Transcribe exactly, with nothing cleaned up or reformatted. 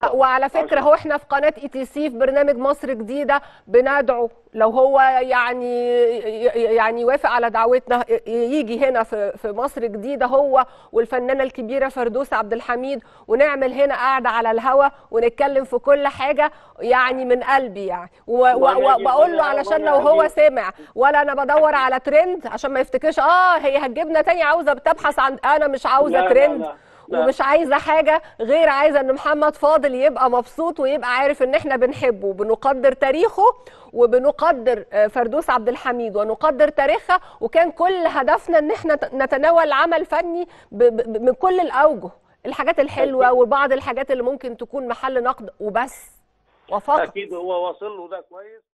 وعلى فكره هو احنا في قناه اي تي سي في برنامج مصر جديده بندعو لو هو يعني يعني يوافق على دعوتنا يجي هنا في في مصر جديده هو والفنانه الكبيره فردوس عبد الحميد، ونعمل هنا قاعده على الهوا ونتكلم في كل حاجه يعني من قلبي يعني. وبقول له علشان لو هو سمع ولا انا بدور على ترند عشان ما يفتكرش اه هي هتجيبنا تاني عاوزه بتبحث عن، انا مش عاوزه لا لا ترند لا لا. ومش عايزه حاجه غير عايزه ان محمد فاضل يبقى مبسوط ويبقى عارف ان احنا بنحبه وبنقدر تاريخه وبنقدر فردوس عبد الحميد ونقدر تاريخها، وكان كل هدفنا ان احنا نتناول عمل فني من كل الاوجه، الحاجات الحلوه وبعض الحاجات اللي ممكن تكون محل نقد وبس وفقط. اكيد هو واصل له ده كويس.